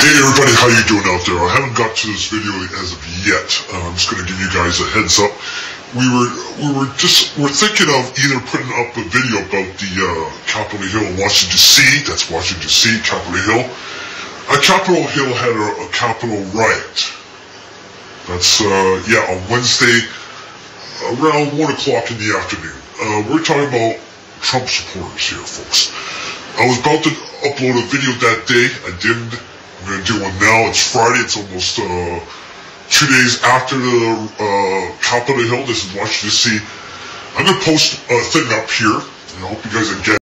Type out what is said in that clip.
Hey everybody, how you doing out there? I haven't got to this video as of yet. I'm just going to give you guys a heads up. We're thinking of either putting up a video about the Capitol Hill in Washington D.C. That's Washington D.C. Capitol Hill. Capitol Hill had a Capitol riot. That's on Wednesday around 1 o'clock in the afternoon. We're talking about Trump supporters here, folks. I was about to upload a video that day. I didn't. I'm going to do one now. It's Friday. It's almost 2 days after the Capitol Hill. This is Washington D.C. I'm going to post a thing up here, and I hope you guys can get